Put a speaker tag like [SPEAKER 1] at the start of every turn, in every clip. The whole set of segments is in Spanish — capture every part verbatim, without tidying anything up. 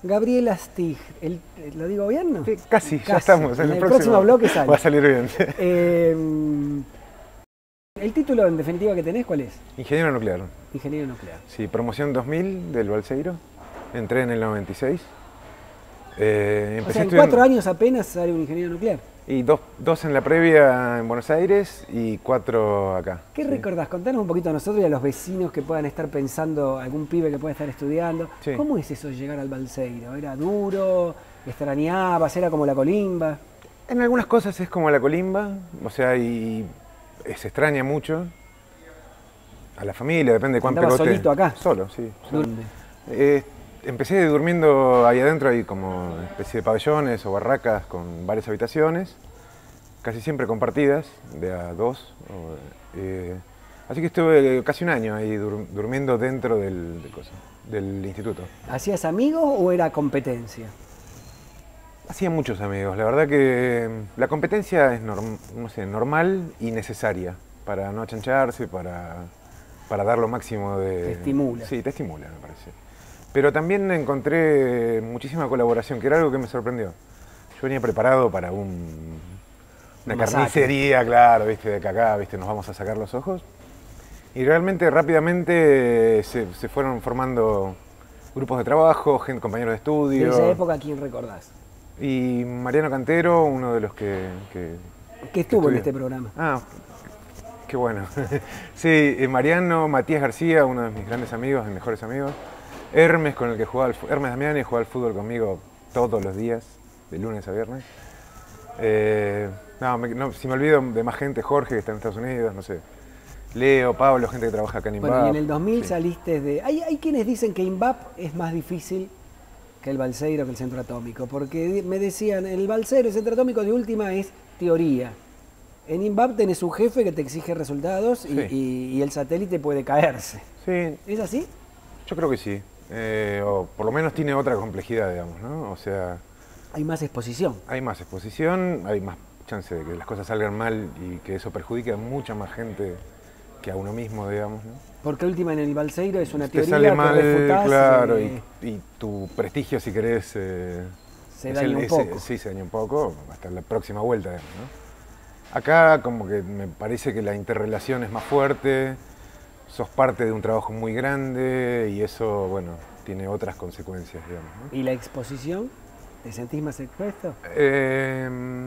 [SPEAKER 1] Gabriela Stig, el, ¿lo digo bien, no?
[SPEAKER 2] Sí, casi,
[SPEAKER 1] casi,
[SPEAKER 2] ya estamos.
[SPEAKER 1] En
[SPEAKER 2] En
[SPEAKER 1] el,
[SPEAKER 2] el,
[SPEAKER 1] próximo,
[SPEAKER 2] próximo
[SPEAKER 1] bloque sale.
[SPEAKER 2] va a salir bien.
[SPEAKER 1] Eh, ¿El título en definitiva que tenés cuál es?
[SPEAKER 2] Ingeniero nuclear.
[SPEAKER 1] Ingeniero nuclear.
[SPEAKER 2] Sí, promoción dos mil del Balseiro. Entré en el noventa y seis. Eh,
[SPEAKER 1] O
[SPEAKER 2] empecé
[SPEAKER 1] sea, en
[SPEAKER 2] estudiando-
[SPEAKER 1] cuatro años apenas sale un ingeniero nuclear.
[SPEAKER 2] Y dos, dos en la previa en Buenos Aires y cuatro acá.
[SPEAKER 1] ¿Qué
[SPEAKER 2] sí.
[SPEAKER 1] recordás? Contanos un poquito a nosotros y a los vecinos que puedan estar pensando, algún pibe que pueda estar estudiando.
[SPEAKER 2] Sí.
[SPEAKER 1] ¿Cómo es eso de llegar al Balseiro? ¿Era duro? ¿Extrañabas? ¿Era como la colimba?
[SPEAKER 2] En algunas cosas es como la colimba, o sea, y se extraña mucho a la familia, depende de cuán
[SPEAKER 1] ¿Andabas
[SPEAKER 2] pelote.
[SPEAKER 1] solito acá?
[SPEAKER 2] Solo, sí. solo.
[SPEAKER 1] ¿Dónde?
[SPEAKER 2] Eh, empecé durmiendo ahí adentro, hay como una especie de pabellones o barracas con varias habitaciones, casi siempre compartidas, de a dos. o, eh, así que estuve casi un año ahí dur- durmiendo dentro del, del, coso, del instituto.
[SPEAKER 1] ¿Hacías amigos o era competencia?
[SPEAKER 2] Hacía muchos amigos, la verdad que la competencia es norm- no sé, normal y necesaria para no achancharse, para, para dar lo máximo de...
[SPEAKER 1] Te estimula.
[SPEAKER 2] Sí, te estimula, me parece. Pero también encontré muchísima colaboración, que era algo que me sorprendió. Yo venía preparado para un, una
[SPEAKER 1] Masacre.
[SPEAKER 2] carnicería, claro, viste, de que acá, viste, nos vamos a sacar los ojos. Y realmente rápidamente se, se fueron formando grupos de trabajo, gente, compañeros de
[SPEAKER 1] De
[SPEAKER 2] estudio.
[SPEAKER 1] esa época, ¿a quién recordás?
[SPEAKER 2] Y Mariano Cantero, uno de los que... que
[SPEAKER 1] Que estuvo en
[SPEAKER 2] estudia.
[SPEAKER 1] este programa.
[SPEAKER 2] Ah, qué bueno. Sí, eh, Mariano, Matías García, uno de mis grandes amigos, mis mejores amigos. Hermes, con el que jugaba al fu- Hermes Damiani jugaba al fútbol conmigo todos los días, de lunes a viernes. Eh, no, me- no, si me olvido de más gente, Jorge, que está en Estados Unidos, no sé. Leo, Pablo, gente que trabaja acá en INVAP.
[SPEAKER 1] Bueno, y en el dos mil
[SPEAKER 2] sí.
[SPEAKER 1] saliste de... Hay, hay quienes dicen que INVAP es más difícil que el Balseiro, que el Centro Atómico, porque di- me decían, el Balseiro, el Centro Atómico de última es teoría. En INVAP tenés un jefe que te exige resultados y,
[SPEAKER 2] Sí.
[SPEAKER 1] y- y el satélite puede caerse.
[SPEAKER 2] Sí,
[SPEAKER 1] ¿Es así?
[SPEAKER 2] yo creo que sí. Eh, o por lo menos tiene otra complejidad, digamos, ¿no? O sea,
[SPEAKER 1] Hay más exposición.
[SPEAKER 2] hay más exposición, hay más chance de que las cosas salgan mal y que eso perjudique a mucha más gente que a uno mismo, digamos, ¿no?
[SPEAKER 1] Porque última en el Balseiro es una
[SPEAKER 2] Te
[SPEAKER 1] teoría
[SPEAKER 2] sale
[SPEAKER 1] que
[SPEAKER 2] mal,
[SPEAKER 1] refutás,
[SPEAKER 2] claro,
[SPEAKER 1] eh,
[SPEAKER 2] y, y tu prestigio, si querés, eh,
[SPEAKER 1] se
[SPEAKER 2] es
[SPEAKER 1] daña
[SPEAKER 2] el-
[SPEAKER 1] un
[SPEAKER 2] es-
[SPEAKER 1] poco.
[SPEAKER 2] sí, se daña un poco, hasta la próxima vuelta, digamos, ¿no? Acá como que me parece que la interrelación es más fuerte, sos parte de un trabajo muy grande y eso, bueno, tiene otras consecuencias, digamos, ¿no?
[SPEAKER 1] ¿Y la exposición? ¿Te sentís más expuesto?
[SPEAKER 2] Eh,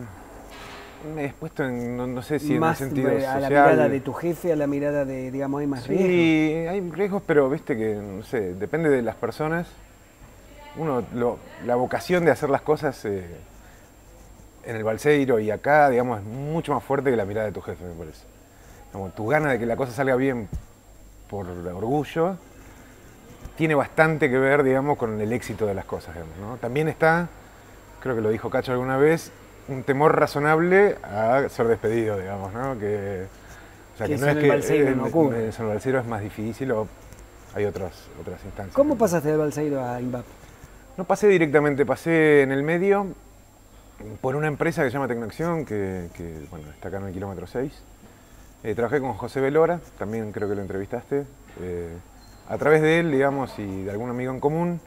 [SPEAKER 2] me he expuesto en, no, no sé si
[SPEAKER 1] Más
[SPEAKER 2] en el sentido
[SPEAKER 1] eh, a la
[SPEAKER 2] social.
[SPEAKER 1] mirada de tu jefe, a la mirada de, digamos, hay más riesgo.
[SPEAKER 2] Sí, hay riesgos, pero viste que, no sé, depende de las personas. Uno, lo- la vocación de hacer las cosas eh, en el Balseiro y acá, digamos, es mucho más fuerte que la mirada de tu jefe, me parece. Como tu gana de que la cosa salga bien por orgullo, tiene bastante que ver, digamos, con el éxito de las cosas, digamos, ¿no? También está, creo que lo dijo Cacho alguna vez, un temor razonable a ser despedido, digamos, ¿no? Que, o sea,
[SPEAKER 1] Que
[SPEAKER 2] que
[SPEAKER 1] eso
[SPEAKER 2] no
[SPEAKER 1] en
[SPEAKER 2] es
[SPEAKER 1] el
[SPEAKER 2] que
[SPEAKER 1] Balseiro
[SPEAKER 2] eh,
[SPEAKER 1] no
[SPEAKER 2] en-
[SPEAKER 1] ocurre.
[SPEAKER 2] en el Balseiro es más difícil o hay otras, otras instancias.
[SPEAKER 1] ¿Cómo pasaste del Balseiro a INVAP?
[SPEAKER 2] No pasé directamente, pasé en el medio por una empresa que se llama Tecnoacción, que, que, bueno, está acá en el kilómetro seis. Eh, trabajé con José Velora, también creo que lo entrevistaste. Eh, a través de él, digamos, y de algún amigo en común,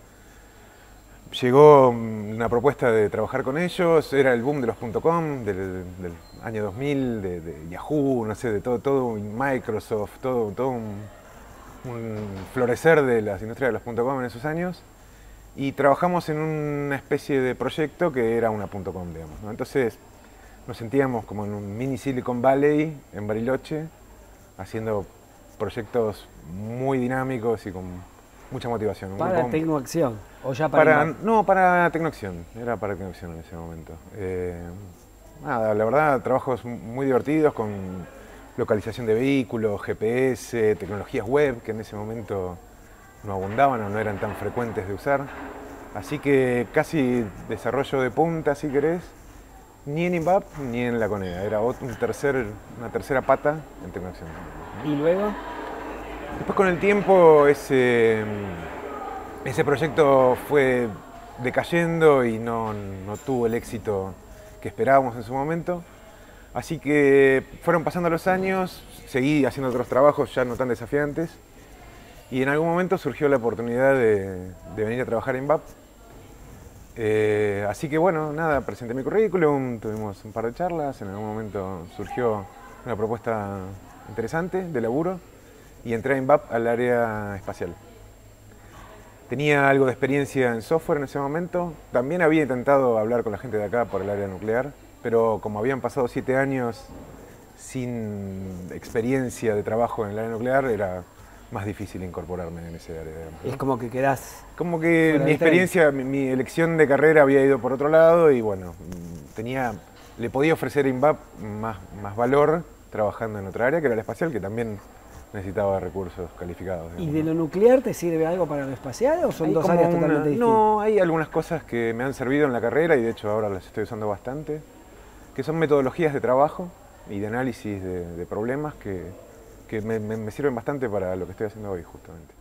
[SPEAKER 2] llegó mm, una propuesta de trabajar con ellos. Era el boom de los .com del, del año dos mil, de, de Yahoo, no sé, de todo, todo Microsoft, todo, todo un, un florecer de las industrias de los .com en esos años. Y trabajamos en una especie de proyecto que era una .com, digamos, ¿no? Entonces nos sentíamos como en un mini Silicon Valley en Bariloche, haciendo proyectos muy dinámicos y con mucha motivación. Un
[SPEAKER 1] Para
[SPEAKER 2] grupo-
[SPEAKER 1] Tecnoacción, o ya para,
[SPEAKER 2] para,
[SPEAKER 1] INVAP.
[SPEAKER 2] no, para Tecnoacción, era para Tecnoacción en ese momento. Eh, nada, la verdad, trabajos muy divertidos con localización de vehículos, G P S, tecnologías web que en ese momento no abundaban o no eran tan frecuentes de usar. Así que casi desarrollo de punta, si querés, ni en INVAP ni en la CONEA. Era ot- un tercer, una tercera pata en Tecnoacción.
[SPEAKER 1] Y luego,
[SPEAKER 2] Después con el tiempo ese, ese proyecto fue decayendo y no, no tuvo el éxito que esperábamos en su momento. Así que fueron pasando los años, seguí haciendo otros trabajos ya no tan desafiantes y en algún momento surgió la oportunidad de, de venir a trabajar en INVAP Eh, así que bueno, nada, presenté mi currículum, tuvimos un par de charlas, en algún momento surgió una propuesta interesante de laburo y entré a INVAP al área espacial. Tenía algo de experiencia en software en ese momento, también había intentado hablar con la gente de acá por el área nuclear, pero como habían pasado siete años sin experiencia de trabajo en el área nuclear, era más difícil incorporarme en ese área.
[SPEAKER 1] Es como que quedás...
[SPEAKER 2] Como que
[SPEAKER 1] fuera
[SPEAKER 2] mi
[SPEAKER 1] del
[SPEAKER 2] experiencia, mi, mi elección de carrera había ido por otro lado y bueno, tenía, le podía ofrecer a INVAP más, más valor trabajando en otra área, que era la espacial, que también necesitaba recursos calificados.
[SPEAKER 1] ¿Y
[SPEAKER 2] digamos,
[SPEAKER 1] de
[SPEAKER 2] ¿no?
[SPEAKER 1] lo nuclear te sirve algo para lo espacial o son
[SPEAKER 2] Hay
[SPEAKER 1] dos
[SPEAKER 2] como
[SPEAKER 1] áreas
[SPEAKER 2] una-
[SPEAKER 1] totalmente distintas?
[SPEAKER 2] No, hay algunas cosas que me han servido en la carrera y de hecho ahora las estoy usando bastante, que son metodologías de trabajo y de análisis de, de problemas que, que me, me- me sirven bastante para lo que estoy haciendo hoy justamente.